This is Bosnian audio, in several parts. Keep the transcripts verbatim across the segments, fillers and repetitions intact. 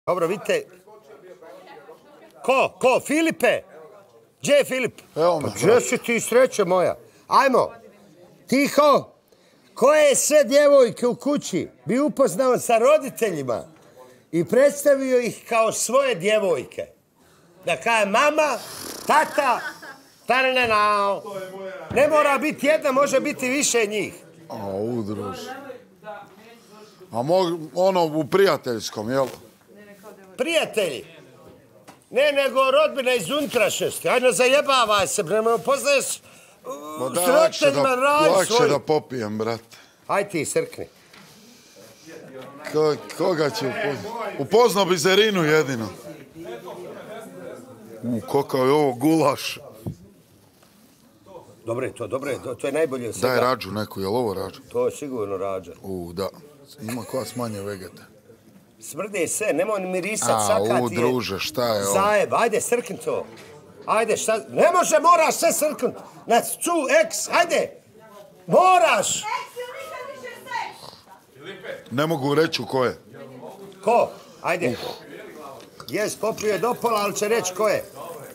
Dobro, vidite. Ko? Ko? Filipe? Gdje je Filip? Evo me. Gdje si ti, sreće moja? Ajmo. Tiho. Koje sve djevojke u kući bi upoznao sa roditeljima i predstavio ih kao svoje djevojke? Da kaže mama, tata, tarananao. Ne mora biti jedna, može biti više njih. Au, druže. A ono u prijateljskom, jel? Prijatelji. Ne, nego rodbina iz unutrašnjosti. Ajde, zajebavaj se, bremo, poznaješ s roditeljima raj svoj. Lakše da popijem, brate. Aj ti, srkni. Koga će upoznat? Upoznao bi Zerinu jedino. U, kakav je ovo gulaš. Dobro je to, dobro je, to je najbolje od svega. Daj rađu neku, je li ovo rađu? To je sigurno rađa. U, da. Ima koja smanje vegete. Smrde se, nemoj mirisat, saka ti je. A, u, druže, šta je ovo? Zajeb, ajde, srkni to. Ajde, šta, ne može, moraš sve srknut. Na cu, eks, ajde. Moraš. Ne mogu reći u koje. Ko? Ajde. Jes, popio je do pola, ali će reći ko je.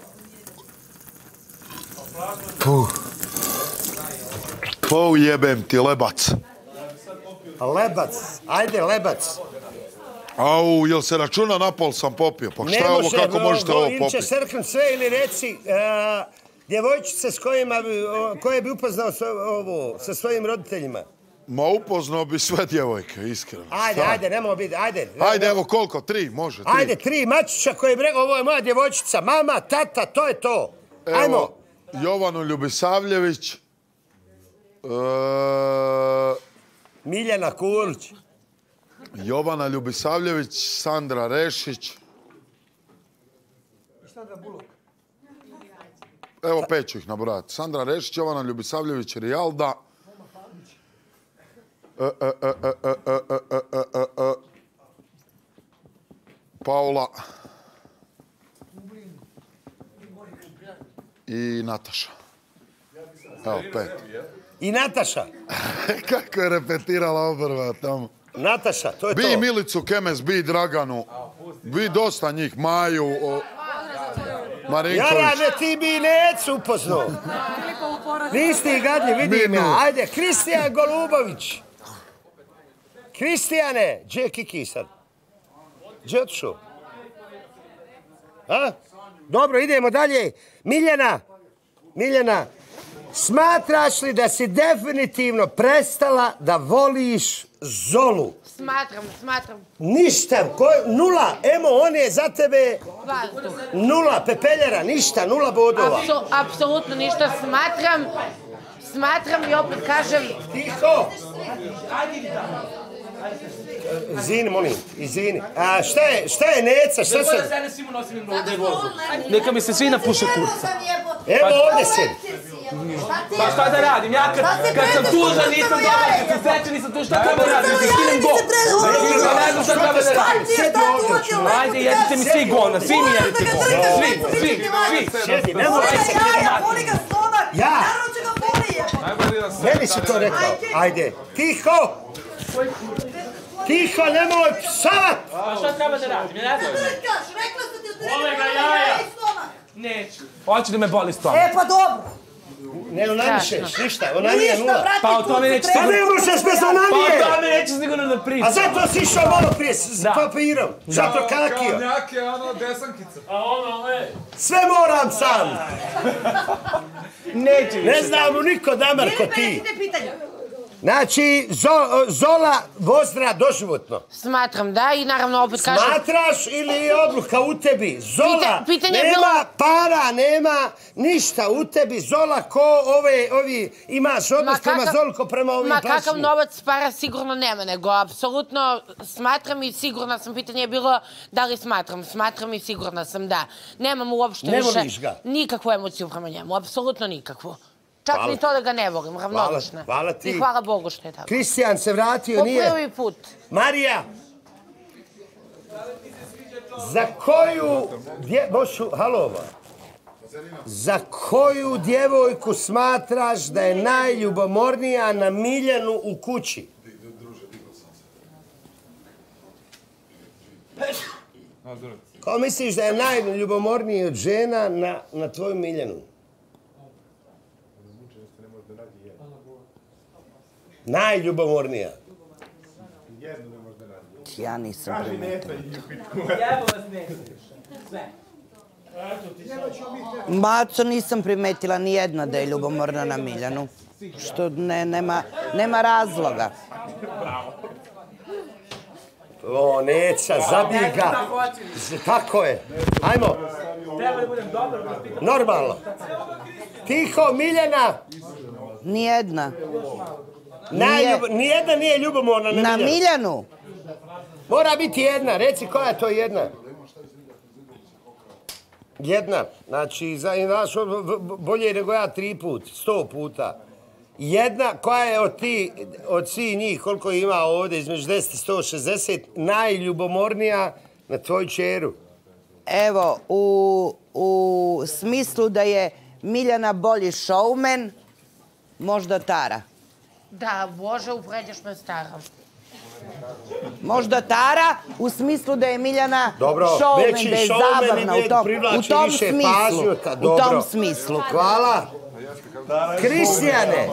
Puh. Pou jebem ti, lebac. Lebac, ajde, lebac. Au, jel se računa na pol sam popio? Pa šta je ovo, kako možete ovo popiti? Ili će srknut sve ili reci djevojčice s kojima koje bi upoznao sa svojim roditeljima. Ma upoznao bi sve djevojke, iskreno. Ajde, ajde, nemoj biti, ajde. Ajde, evo koliko, tri, može, tri. Ajde, tri, Mačića koji bi rekao, ovo je moja djevojčica, mama, tata, to je to. Ajmo. Evo, Jovanu Ljubisavljević. Miljana Kurć. Jovana Ljubisavljević, Sandra Rešić. Evo pet ću ih nabrojati. Sandra Rešić, Jovana Ljubisavljević, Rijalda. Paula. I Nataša. Evo, pet. I Nataša. Kako je repetirala obrva tamo. Nataša, to je to. Bi Milicu Kemes, bi Draganu, bi dosta njih, Maju, Marinković. Jarane, ti bi Necu upoznao. Nisi gadlji, vidim ja. Ajde, Kristijan Golubović. Kristijane, gdje je Kiki sad? Gdje je otišao? A? Dobro, idemo dalje. Miljana, Miljana, smatraš li da si definitivno prestala da voliš Zolu? Smatram, smatram. Ništa, nula. Emo, on je za tebe nula, pepeljera, ništa, nula bodova. Apsolutno ništa, smatram, smatram i opet kažem... Tiho! Izvini, molim, izvini. A šta je, šta je Neca, šta se... Sada ne svima nosim nervozu. Neka mi se svi napuše kurca. Evo ovdje si. Pa šta da radim? Ja kad sam tužan nisam dobar, kad sam srećan nisam tužan, šta treba da radim? Da skinem go. Ne znam šta treba da radim. Ajde, jedite mi svi gona, svi mi jedite gona. Svi, svi, svi. Sjedi, ne mora se kidati. Ja. Meni si to rekao. Ajde, tiho. Tiho, nemoj psavat! A šta treba da radim? Ja ne znam. Rekla sam ti da treba Bole ga jaja! Neću. Hoću da me boli stomak. E pa dobro. Ne onanišeš, ništa, ona nije nula. Pa o tome neće Pa ne možeš bez onanije! Pa o tome neće sigurno da pričam. A zato si išao malo prije s papirom. Zato kakio. Kao njake, ono, desankica. A ono, ej. Sve moram sam. Neće više. Ne znam mu niko damar ko ti. Recite pitanja. Znači, Zola Vozdra doživotno. Smatram da i naravno opet kažem... Smatraš ili je odluka u tebi? Zola nema para, nema ništa u tebi. Zola ko ovi imaš odnos prema Zolu ko prema ovim Ma plaćima. kakav novac para sigurno nema, nego apsolutno smatram i sigurna sam, pitanje je bilo da li smatram. Smatram i sigurna sam da. Nemam uopšte više... Ne voliš ga? Nikakvu emociju prema njemu, apsolutno nikakvu. Čak ni to da ga ne volim, ravnodušna. Hvala ti. I hvala Bogu što je tako. Kristijan se vratio, nije... Po prvi put. Marija! Za koju... Bošu, halova. Za koju djevojku smatraš da je najljubomornija na Miljanu u kući? Ko misliš da je najljubomorniji od žena na, na tvoju Miljanu? Najljubomornija. Ja nisam primetila. Maco, nisam primetila ni jedna da je ljubomorna na Miljanu. Što ne, nema, nema razloga. O, neća, zabij ga. Tako je. Ajmo. Normalno. Tiho, Miljana. Nijedna. Najljub... Nijedna nije ljubomorna na, na Miljanu. Miljanu. Mora biti jedna. Reci koja je to jedna. Jedna. Znači, znaš, bolje nego ja tri put, sto puta. Jedna koja je od ti, od svih njih, koliko ima ovdje, između deset i sto šezdeset, najljubomornija na tvoju čeru? Evo, u, u smislu da je Miljana bolji showman, možda Tara. Da, Bože, upređeš me stara. Možda Tara, u smislu da je Miljana dobro, showman, da je zabavna u tom, u tom smislu. Pažnjuta, u tom smislu. Hvala. Kristijane,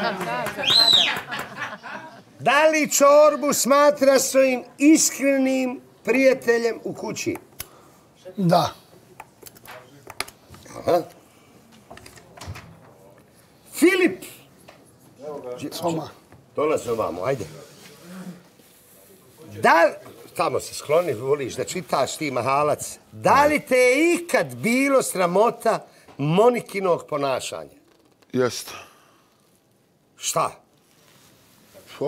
da li Čorbu smatra svojim iskrenim prijateljem u kući? Da. Aha. Filip! Soma. Dolazi ovamo, ajde. Da li, tamo se skloni, voliš da čitaš ti mahalac. Da li te je ikad bilo sramota Monikinog ponašanja? Jeste. Šta? Pa,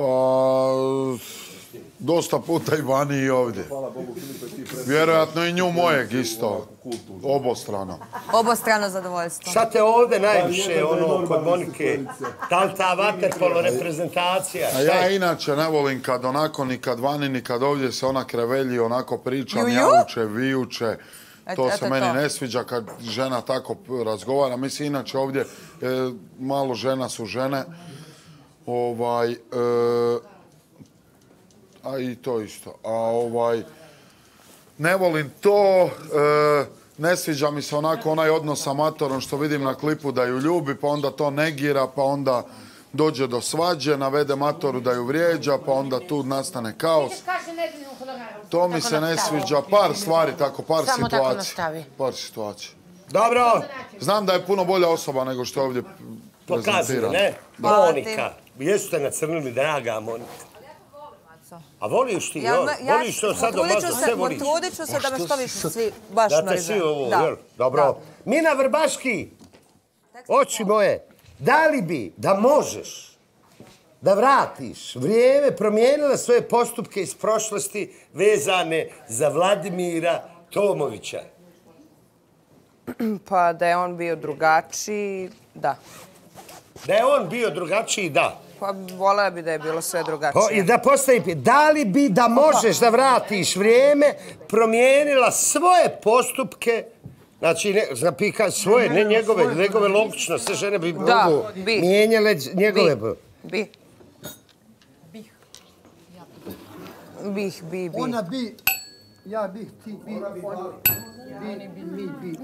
dosta puta i vani i ovdje. Vjerojatno i nju mojeg isto, obostrano. Obostrano zadovoljstvo. Šta te ovdje najviše, ono, kod Monike? Da li ta vaterpolo reprezentacija? A ja inače ne volim kad onako, ni kad vani, ni kad ovdje se ona krevelji, onako priča, Juju? mjauče, vijuče. To Eto se meni to. ne sviđa kad žena tako razgovara. Mislim, inače ovdje e, malo žena su žene. Ovaj, e, a i to isto. A ovaj, ne volim to. E, ne sviđa mi se onako onaj odnos sa Matorom što vidim na klipu da ju ljubi, pa onda to negira, pa onda dođe do svađe, navede Matoru da ju vrijeđa, pa onda tu nastane kaos. To mi se ne sviđa. Par stvari tako, par Samo tako situacija. nastavi. Par situacija. Dobro, Znam da je puno bolja osoba nego što je ovdje pokazuje, prezentirana. ne? Hvala ti. Monika. Jesu te nacrnili, draga Monika. A voliš ti, Ja, jel? ja, Voliš to sad potrudit ću domazno, se- sve voliš? Potrudit ću se da me što više svi baš Da te mrze. svi ovo, Da. jel? Dobro. Da. Mina Vrbaški, oči moje, da li bi, da možeš, da vratiš vrijeme, promijenila svoje postupke iz prošlosti vezane za Vladimira Tomovića? Pa da je on bio drugačiji, da. Da je on bio drugačiji, da. Pa volela bi da je bilo sve O, I drugačije. da postavi pitanje, da li bi, da možeš da vratiš vrijeme, promijenila svoje postupke, znači, ne, zapika svoje, ne njegove, njegove logično, sve žene bi Da, mogu bi. mijenjale njegove. Bi. Bi. Bih, bi, bi. Ona bi, ja bih, ti bi, ona bi, mi bi.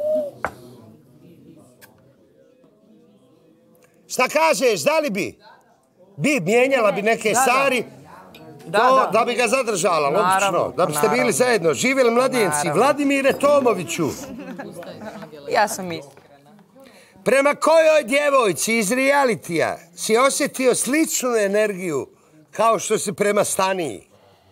Šta kažeš, da li bi? Bi, mijenjala bi neke Da, da. stvari, Da, to, da. da bi ga zadržala, Naravno, logično, da biste bili naravno. zajedno. Živjeli mladenci, Naravno. Vladimire Tomoviću, Ja sam iskrena. prema kojoj djevojci iz realitija si osjetio sličnu energiju kao što si prema Staniji?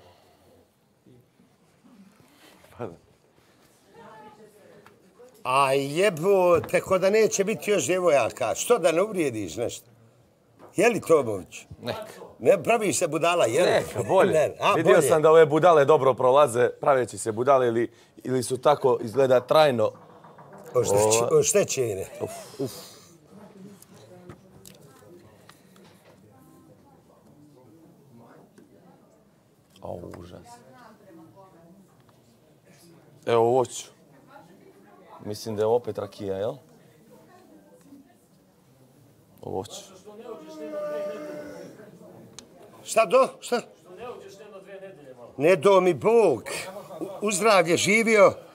A jebote, ko da neće biti još djevojaka. Što da ne uvrijediš nešto? Je li Tomović? Neka. Ne praviš se budala, je li? Neka, bolje. Ne, a, Vidio bolje. sam da ove budale dobro prolaze, praveći se budale ili, ili su tako, izgleda, trajno. Ošteć- Oštećene. O, užas. Evo, ovo ću. Mislim da je opet rakija, jel? Ovo ću. Šta do? Šta? Ne do mi Bog. uzdravlje živio.